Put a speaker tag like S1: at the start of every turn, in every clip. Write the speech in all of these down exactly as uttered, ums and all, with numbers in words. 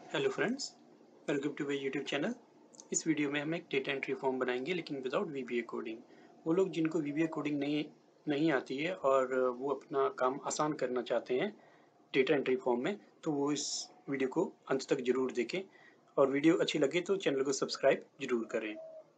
S1: Hello friends, welcome to my YouTube channel. इस video में हम एक डेटा एंट्री फॉर्म बनाएंगे लेकिन विदाउट वीबीए कोडिंग। वो लोग जिनको वीबीए कोडिंग नहीं नहीं आती है और वो अपना काम आसान करना चाहते हैं डेटा एंट्री फॉर्म में, तो वो इस वीडियो को अंत तक जरूर देखें और वीडियो अच्छी लगे तो चैनल को सब्सक्राइब जरूर करें।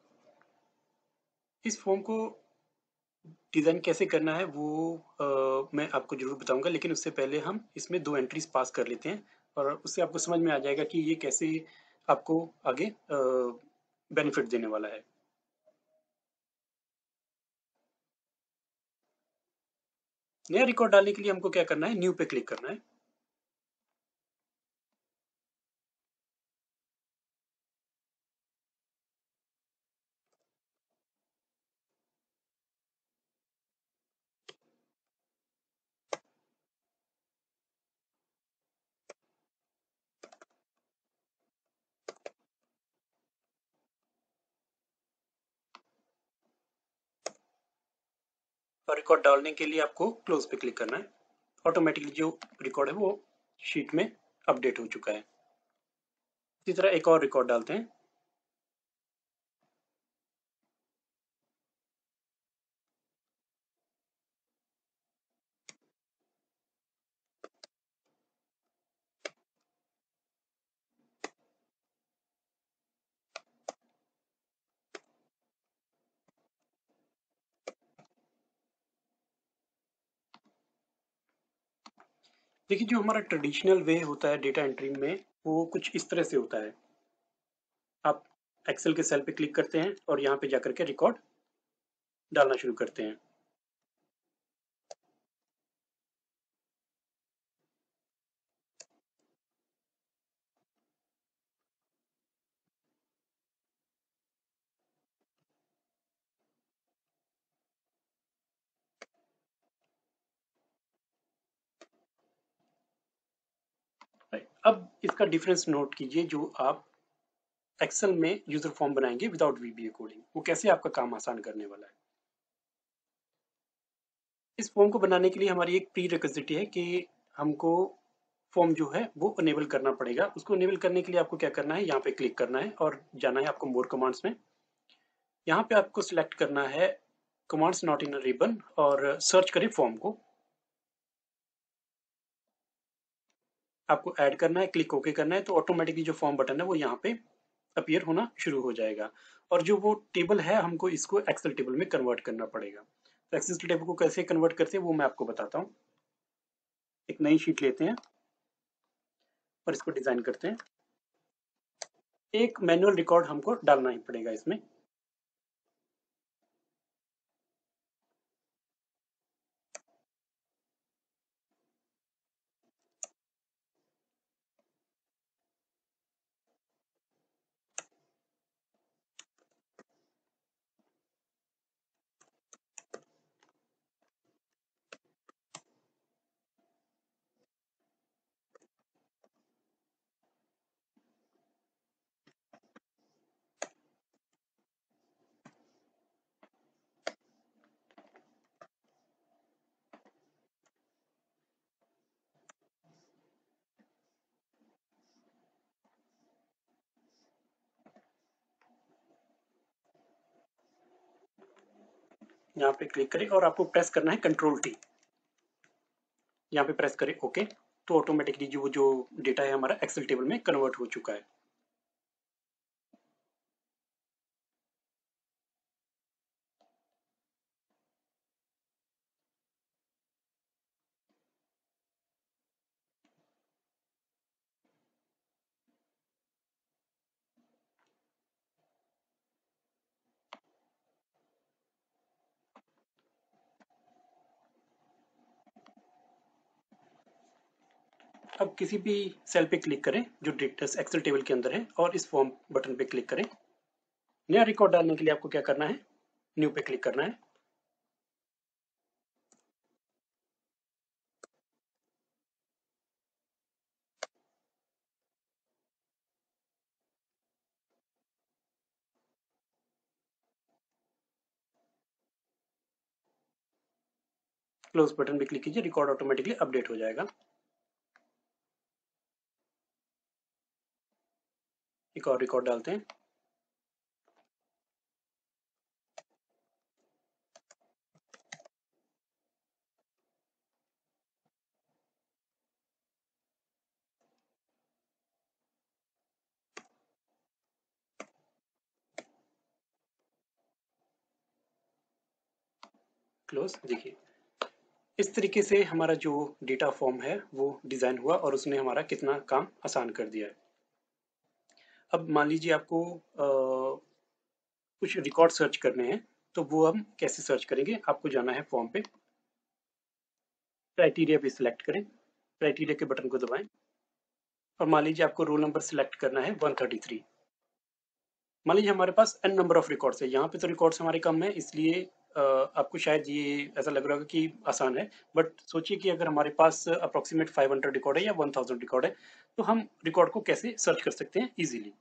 S1: इस फॉर्म को डिज़ाइन कैसे करना है वो आ, मैं आपको ज़रूर बताऊंगा, लेकिन उससे पहले हम इसमें दो एंट्रीज पास कर लेते हैं और उससे आपको समझ में आ जाएगा कि ये कैसे आपको आगे बेनिफिट देने वाला है। नया रिकॉर्ड डालने के लिए हमको क्या करना है, न्यू पे क्लिक करना है। और रिकॉर्ड डालने के लिए आपको क्लोज पे क्लिक करना है। ऑटोमेटिकली जो रिकॉर्ड है वो शीट में अपडेट हो चुका है। इसी तरह एक और रिकॉर्ड डालते हैं। देखिए, जो हमारा ट्रेडिशनल वे होता है डेटा एंट्री में वो कुछ इस तरह से होता है। आप एक्सेल के सेल पे क्लिक करते हैं और यहाँ पे जाकर के रिकॉर्ड डालना शुरू करते हैं। अब इसका डिफरेंस नोट कीजिए। जो आप एक्सेल में यूजर फॉर्म बनाएंगे विदाउट वीबीए कोडिंग, वो कैसे आपका काम आसान करने वाला है। इस फॉर्म को बनाने के लिए हमारी एक प्री रिक्विजिट है कि हमको फॉर्म जो है वो अनेबल करना पड़ेगा। उसको अनेबल करने के लिए आपको क्या करना है, यहाँ पे क्लिक करना है और जाना है आपको मोर कमांड्स में। यहाँ पे आपको सिलेक्ट करना है कमांड्स नॉट इन रिबन और सर्च करें फॉर्म को। आपको ऐड करना है, क्लिक ओके करना है, तो ऑटोमेटिकली जो फॉर्म बटन है वो यहाँ पे अपीयर होना शुरू हो जाएगा। और जो वो टेबल है हमको इसको एक्सेल टेबल में कन्वर्ट करना पड़ेगा। तो एक्सेल टेबल को कैसे कन्वर्ट करते हैं वो मैं आपको बताता हूँ। एक नई शीट लेते हैं और इसको डिजाइन करते हैं। एक मैनुअल रिकॉर्ड हमको डालना ही पड़ेगा इसमें। यहाँ पे क्लिक करें और आपको प्रेस करना है कंट्रोल टी। यहाँ पे प्रेस करें ओके। तो ऑटोमेटिकली जो जो डेटा है हमारा एक्सेल टेबल में कन्वर्ट हो चुका है। अब किसी भी सेल पे क्लिक करें जो डेटा एक्सेल टेबल के अंदर है और इस फॉर्म बटन पे क्लिक करें। नया रिकॉर्ड डालने के लिए आपको क्या करना है, न्यू पे क्लिक करना है। क्लोज बटन पे क्लिक कीजिए, रिकॉर्ड ऑटोमेटिकली अपडेट हो जाएगा। एक और रिकॉर्ड डालते हैं। क्लोज। देखिए इस तरीके से हमारा जो डेटा फॉर्म है वो डिज़ाइन हुआ और उसने हमारा कितना काम आसान कर दिया है। अब मान लीजिए आपको अ, कुछ रिकॉर्ड सर्च करने हैं, तो वो हम कैसे सर्च करेंगे? आपको जाना है फॉर्म पे, क्राइटेरिया पे सिलेक्ट करें, क्राइटेरिया के बटन को दबाएं और मान लीजिए आपको रोल नंबर सिलेक्ट करना है वन थर्टी थ्री। मान लीजिए हमारे पास एन नंबर ऑफ रिकॉर्ड्स है, यहाँ पे तो रिकॉर्ड्स हमारे कम है, इसलिए अ, आपको शायद ये ऐसा लग रहा होगा कि आसान है, बट सोचिए कि अगर हमारे पास अप्रोक्सीमेट फाइव हंड्रेड रिकॉर्ड है या वन थाउजेंड रिकॉर्ड है, तो हम रिकॉर्ड को कैसे सर्च कर सकते हैं इजीली।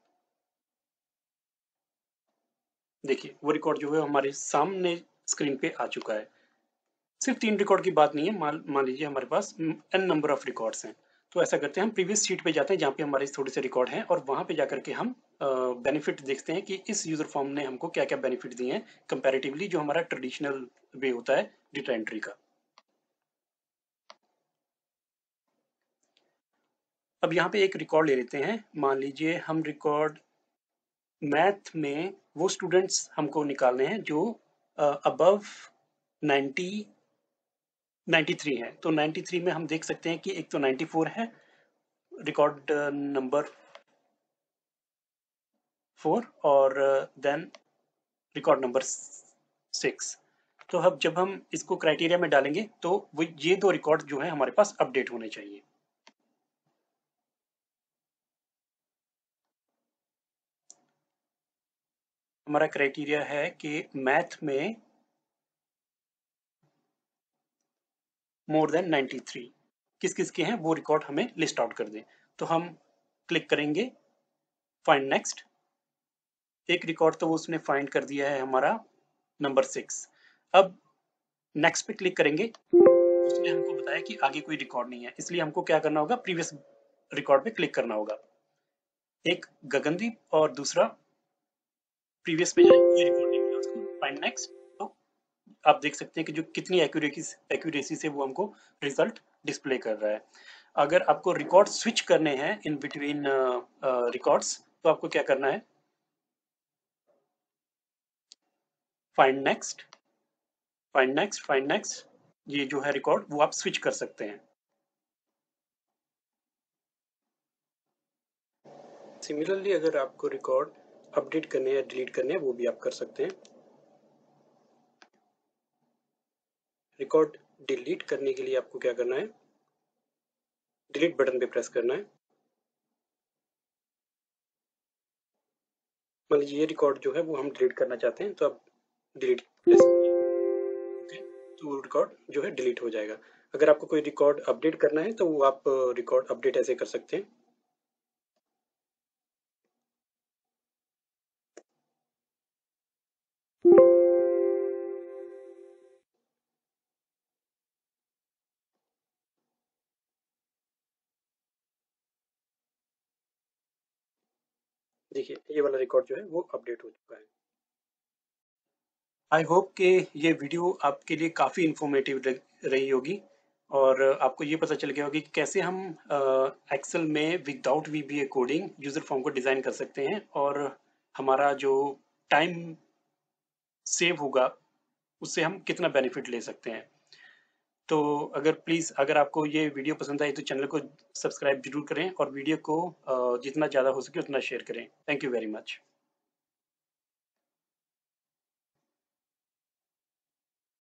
S1: देखिए वो रिकॉर्ड जो है हमारे सामने स्क्रीन पे आ चुका है। सिर्फ तीन रिकॉर्ड की बात नहीं है, मान मान लीजिए हमारे पास एन नंबर ऑफ रिकॉर्ड्स हैं। तो ऐसा करते हैं, हम प्रीवियस शीट पे जाते हैं जहाँ पे हमारे थोड़े से रिकॉर्ड हैं और वहाँ पे जाकर के हम बेनिफिट देखते हैं कि इस यूजर फॉर्म ने हमको क्या क्या बेनिफिट दिए हैं कंपैरेटिवली जो हमारा ट्रेडिशनल वे होता है डेटा एंट्री का। अब यहाँ पे एक रिकॉर्ड ले लेते हैं, मान लीजिए हम रिकॉर्ड मैथ में वो स्टूडेंट्स हमको निकालने हैं जो अबव नाइन्टी नाइन्टी थ्री है। तो नाइन्टी थ्री में हम देख सकते हैं कि एक तो नाइन्टी फोर है, रिकॉर्ड नंबर फोर, और देन रिकॉर्ड नंबर सिक्स। तो अब जब हम इसको क्राइटेरिया में डालेंगे तो वो ये दो रिकॉर्ड जो है हमारे पास अपडेट होने चाहिए। हमारा क्राइटेरिया है कि मैथ में मोर देन नाइन्टी थ्री किस किस के हैं वो रिकॉर्ड हमें लिस्ट आउट कर दें। तो हम क्लिक करेंगे फाइंड नेक्स्ट। एक रिकॉर्ड तो उसने फाइंड कर दिया है हमारा नंबर सिक्स। अब नेक्स्ट पे क्लिक करेंगे, उसने हमको बताया कि आगे कोई रिकॉर्ड नहीं है, इसलिए हमको क्या करना होगा, प्रीवियस रिकॉर्ड पे क्लिक करना होगा। एक गगनदीप और दूसरा प्रीवियस पे जाए, कोई रिकॉर्ड नहीं मिला उसको, फाइंड नेक्स्ट। तो आप देख सकते हैं कि जो कितनी एक्यूरेसी एक्यूरेसी से वो हमको रिजल्ट डिस्प्ले कर रहा है। अगर आपको रिकॉर्ड स्विच करने हैं इन बिटवीन रिकॉर्ड्स, तो आपको क्या करना है, find next, find next, find next, ये जो है रिकॉर्ड वो आप स्विच कर सकते हैं। सिमिलरली अगर आपको रिकॉर्ड अपडेट करने या डिलीट करने हैं वो भी आप कर सकते हैं। रिकॉर्ड डिलीट करने के लिए आपको क्या करना है, डिलीट बटन पे प्रेस करना है। मान लीजिए ये रिकॉर्ड जो है वो हम डिलीट करना चाहते हैं, तो आप डिलीट प्रेस करें, तो रिकॉर्ड जो है डिलीट हो जाएगा। अगर आपको कोई रिकॉर्ड अपडेट करना है तो वो आप रिकॉर्ड अपडेट ऐसे कर सकते हैं। देखिए ये वाला रिकॉर्ड जो है वो अपडेट हो चुका है। आई होप कि ये वीडियो आपके लिए काफ़ी इंफॉर्मेटिव रही होगी और आपको ये पता चल गया होगा कि कैसे हम एक्सेल में without VBA coding user form को डिज़ाइन कर सकते हैं और हमारा जो टाइम सेव होगा उससे हम कितना बेनिफिट ले सकते हैं। तो अगर प्लीज़ अगर आपको ये वीडियो पसंद आई तो चैनल को सब्सक्राइब जरूर करें और वीडियो को अ, जितना ज़्यादा हो सके उतना शेयर करें। Thank you very much.